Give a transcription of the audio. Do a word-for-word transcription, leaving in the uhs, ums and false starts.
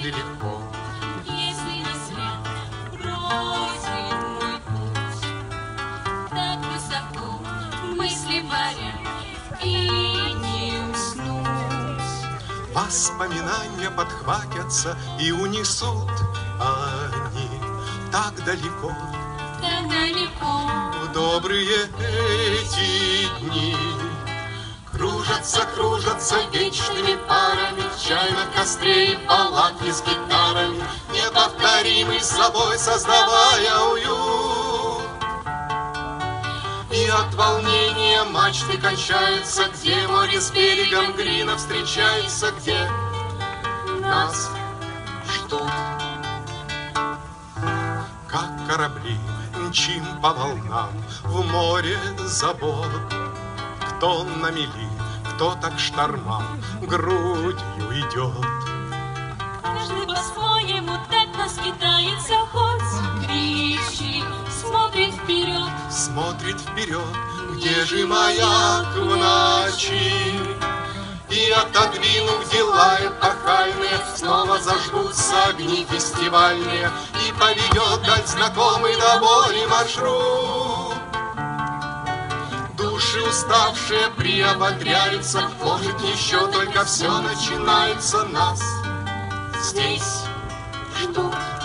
ли легко. Если не зря пройден мой путь, так высоко мысли паря и не уснуть. Воспоминания подхватятся и унесут они так далеко, Так далеко в добрые эти дни. Кружатся, кружатся вечными парами чай на костре и палатки с гитарами, неповторимый собой создавая уют. И от волнения мачты кончаются, где море с берегом Грина встречается, где нас ждут. Как корабли мчим по волнам в море забот, кто на мели, кто так штормам грудью идет. Каждый по-своему так нас кидается, хоть кричи, смотрит вперед. Смотрит вперед, где же маяк в ночи? И отодвинув дела эпохальные, снова зажгутся огни фестивальные, и поведет даль знакомый до боли маршрут. Души уставшие приободряются, может, еще только все начинается, нас здесь ждут.